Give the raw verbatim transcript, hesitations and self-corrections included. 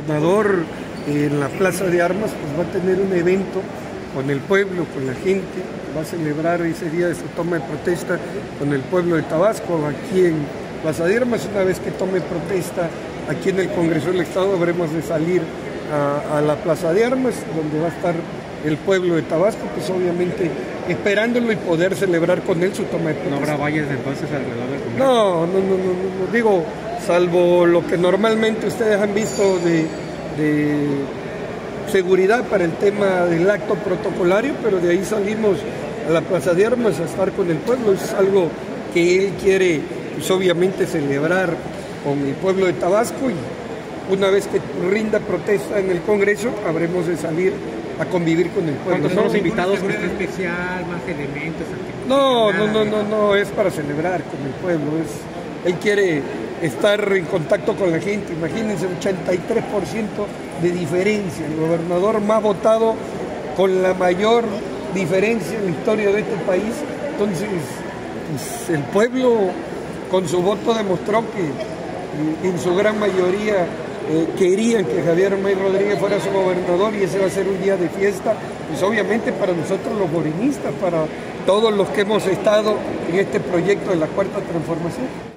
gobernador en la Plaza de Armas pues va a tener un evento con el pueblo, con la gente, va a celebrar ese día de su toma de protesta con el pueblo de Tabasco, aquí en Plaza de Armas. Una vez que tome protesta aquí en el Congreso del Estado, habremos de salir a, a la Plaza de Armas, donde va a estar el pueblo de Tabasco, pues obviamente esperándolo y poder celebrar con él su toma de protesta. ¿No habrá valles entonces alrededor del Congreso? No, no, no, no, no, digo, salvo lo que normalmente ustedes han visto de, de seguridad para el tema del acto protocolario, pero de ahí salimos a la Plaza de Armas a estar con el pueblo. Es algo que él quiere, pues obviamente, celebrar con el pueblo de Tabasco, y una vez que rinda protesta en el Congreso, habremos de salir a convivir con el pueblo. ¿Cuántos son los invitados? ¿Un especial, más elementos? No, no, no, no, no, es para celebrar con el pueblo. Es, él quiere estar en contacto con la gente. Imagínense, ochenta y tres por ciento de diferencia, el gobernador más votado con la mayor diferencia en la historia de este país. Entonces, pues, el pueblo con su voto demostró que en su gran mayoría eh, querían que Javier May Rodríguez fuera su gobernador, y ese va a ser un día de fiesta, pues obviamente para nosotros los morenistas, para todos los que hemos estado en este proyecto de la Cuarta Transformación.